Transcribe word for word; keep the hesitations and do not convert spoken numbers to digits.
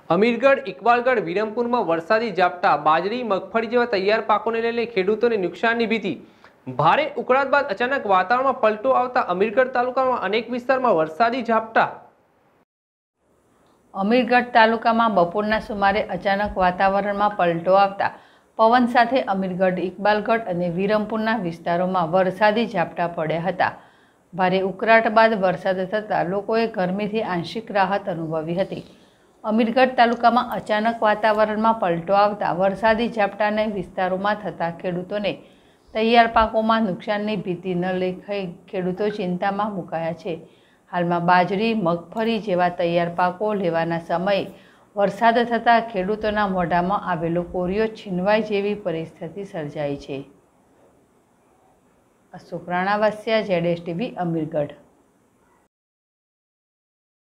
અમીરગઢ, ઇકબાલગઢ, વિરમપુરમાં વરસાદી ઝાપટા, બાજરી, મગફળી જેવા તૈયાર પાકોને લઈને ખેડૂતોને નુકસાનની ભીતિ। ભારે ઉકળાટ બાદ અચાનક વાતાવરણમાં પલટો આવતા અમીરગઢ તાલુકામાં અનેક વિસ્તારમાં વરસાદી ઝાપટા। અમીરગઢ તાલુકામાં બપોરના સુમારે અચાનક વાતાવરણમાં પલટો આવતા પવન સાથે અમીરગઢ, ઇકબાલગઢ અને વિરમપુરના વિસ્તારોમાં વરસાદી ઝાપટા પડ્યા હતા। ભારે ઉકળાટ બાદ વરસાદ થતાં લોકોએ ગરમીથી આંશિક રાહત અનુભવી હતી। અમીરગઢ તાલુકામાં અચાનક વાતાવરણમાં પલટો આવતા વરસાદી ઝાપટાને વિસ્તારોમાં થતા ખેડૂતોને તૈયાર પાકોમાં નુકસાનની ભીતિ ન લેખાઈ ખેડૂતો ચિંતામાં મુકાયા છે। હાલમાં બાજરી, મગફળી જેવા તૈયાર પાકો લેવાના સમયે વરસાદ થતાં ખેડૂતોના મોઢામાં આવેલો કોરિયો છીનવાય જેવી પરિસ્થિતિ સર્જાઈ છે। Ashok Rana Vasiya, Z S TV, Amirgadh.